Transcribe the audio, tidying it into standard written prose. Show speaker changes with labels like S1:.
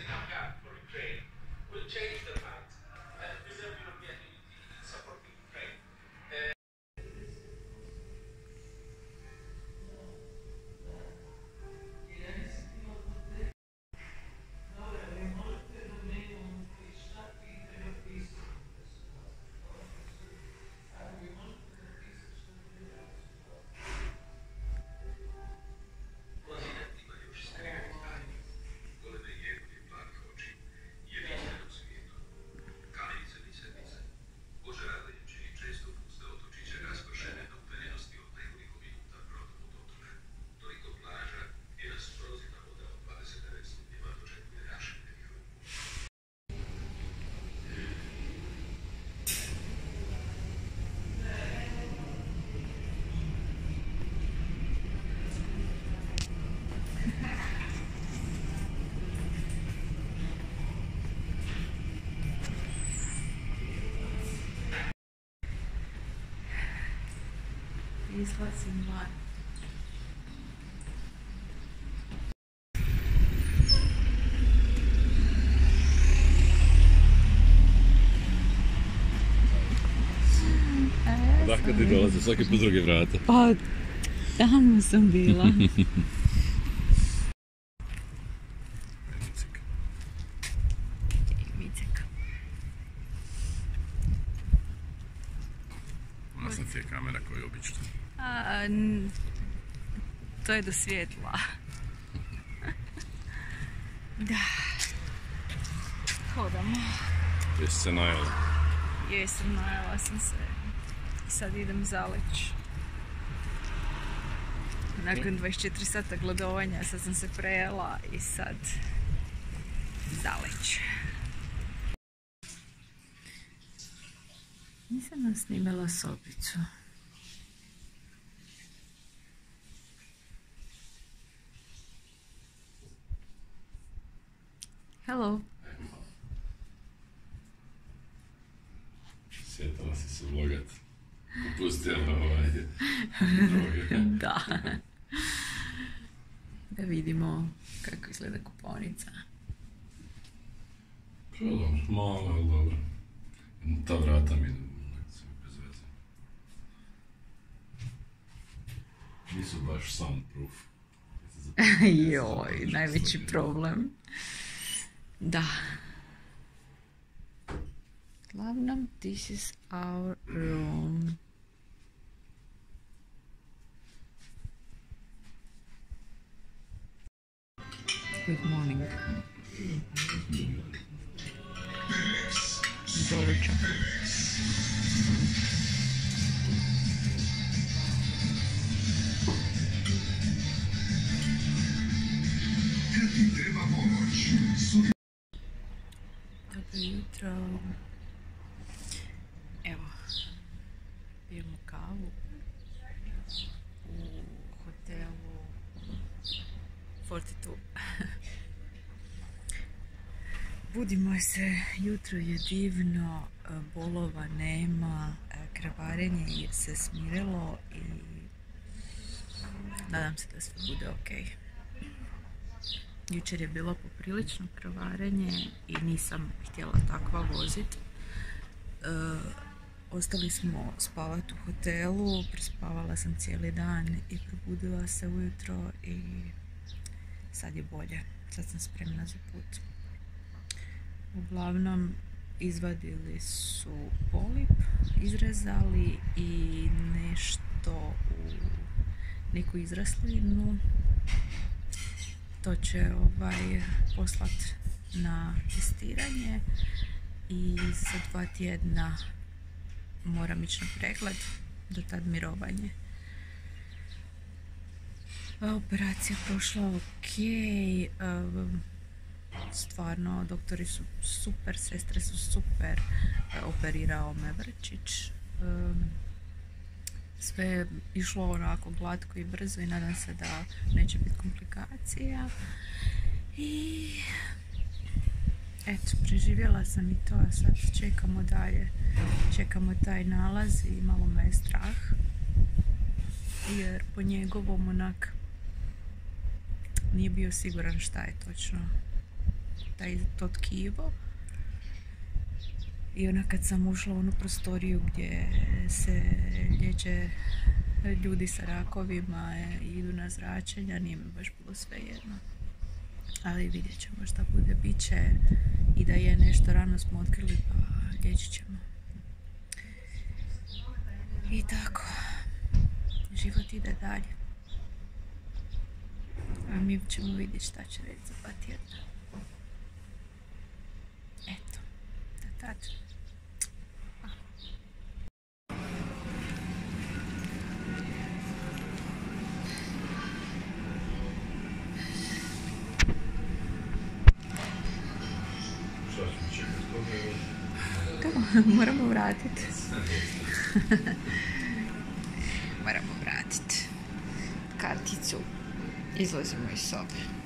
S1: Izlazim van.
S2: Dakle ti dolaze svaki put druge vrata.
S1: Pa, tamo sam bila.
S2: Nasna ti je kamera koja je obična.
S1: To je do svjetla. Da. Hodamo.
S2: Jesi se najela?
S1: Jesam, najela sam se. I sad idem Zaleć. Nakon 24 sata gladovanja sad sam se prejela i sad Zaleć. Nisam nam snimala sobicu. Hello.
S2: Sjetala si se vlogat. Pustila droge.
S1: Da. Da vidimo kako izgleda kupovnica.
S2: Pa dobro, malo, ali dobro. Ta vrata mi su bez veze. Nisu baš soundproof.
S1: Joj, najveći problem. Da. Uglavnom, this is our room. Good morning. Doručak. Dobro jutro. Evo, pijemo kavu u hotelu Fortitude. Budimo se, jutro je divno, bolova nema, krvarenje se smirilo i nadam se da sve bude ok. Jučer je bilo poprilično krvarenje i nisam htjela takva voziti. Ostali smo spavati u hotelu, prespavala sam cijeli dan i probudila se ujutro i sad je bolje. Sad sam spremna za put. Uglavnom, izvadili su polip, izrezali i nešto u neku izraslinu. To će poslat na testiranje i za 2 tjedna moram ići na pregled, do tad mirovanje. Operacija prošla ok, stvarno doktori su super, sestre su super, operirao me Vrčić. Sve je išlo onako glatko i brzo i nadam se da neće biti komplikacija. I eto, preživjela sam i to, a sad čekamo dalje. Čekamo taj nalaz i malo me je strah. Jer po njegovom onak nije bio siguran šta je točno. to tkivo. I ona kad sam ušla u onu prostoriju gdje se liječe ljudi sa rakovima i idu na zračenja, nije mi baš bilo svejedno. Ali vidjet ćemo šta bude, bit će i da je nešto rano smo otkrili pa liječit ćemo. I tako, život ide dalje. A mi ćemo vidjeti šta će reći za 2 tjedna. Eto, da tad.
S2: Šta ćemo čekati koga?
S1: Moramo vratiti. Moramo vratiti karticu. Izlazimo iz sobe.